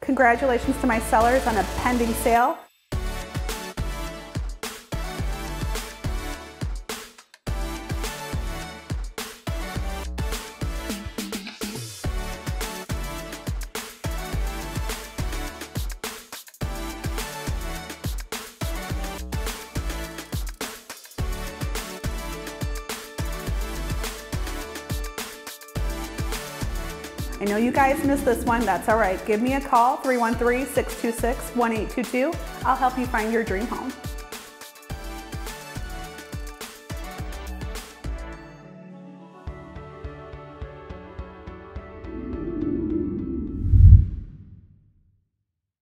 Congratulations to my sellers on a pending sale. I know you guys missed this one, that's all right. Give me a call, 313-626-1822. I'll help you find your dream home.